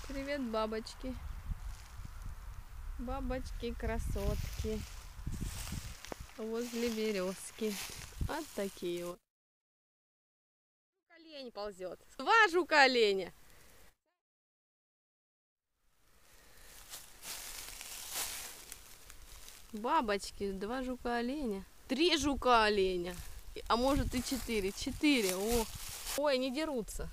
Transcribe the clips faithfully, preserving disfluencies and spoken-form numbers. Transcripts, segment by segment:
Привет, бабочки. Бабочки-красотки. Возле березки. Вот такие вот. Жук-олень ползет. Два жука-оленя. Бабочки, два жука-оленя. Три жука-оленя. А может и четыре. Четыре. О. Ой, не дерутся.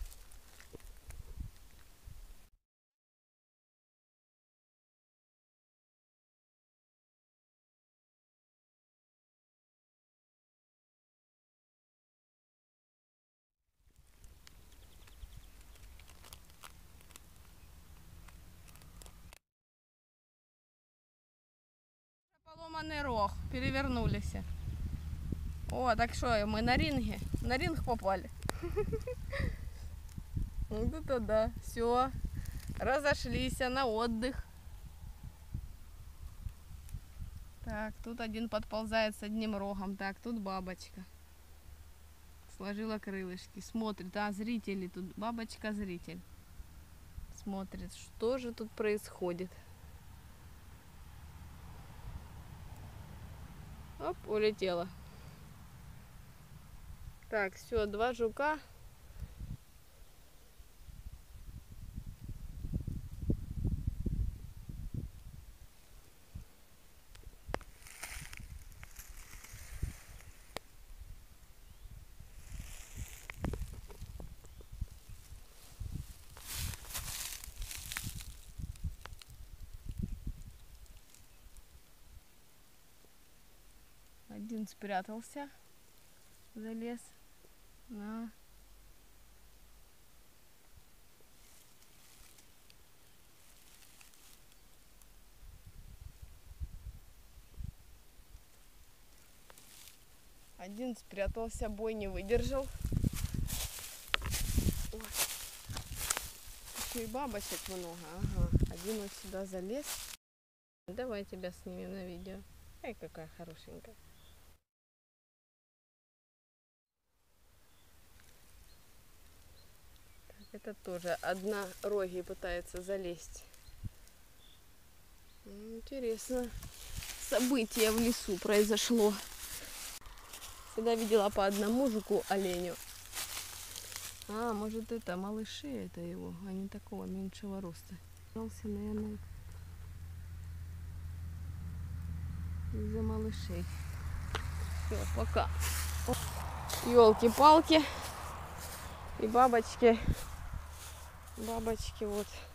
Поломанный рог. Перевернулись. О, так что, мы на ринге? На ринг попали. Вот это да. Все. Разошлись на отдых. Так, тут один подползает с одним рогом. Так, тут бабочка. Сложила крылышки. Смотрит. А, зрители тут. Бабочка-зритель. Смотрит, что же тут происходит. Оп, улетела. Так, все, два жука. Один спрятался, залез на... Один спрятался, бой не выдержал. Ой. Еще и бабочек много. Ага. Один вот сюда залез. Давай тебя снимем на видео. Ай, какая хорошенькая. Так, это тоже однорогий пытается залезть. Интересно. Событие в лесу произошло. Всегда видела по одному жуку-оленю. А, может это малыши, это его. Они такого меньшего роста. Наверное, из-за малышей. Все, пока. Ёлки-палки. И бабочки. Бабочки вот.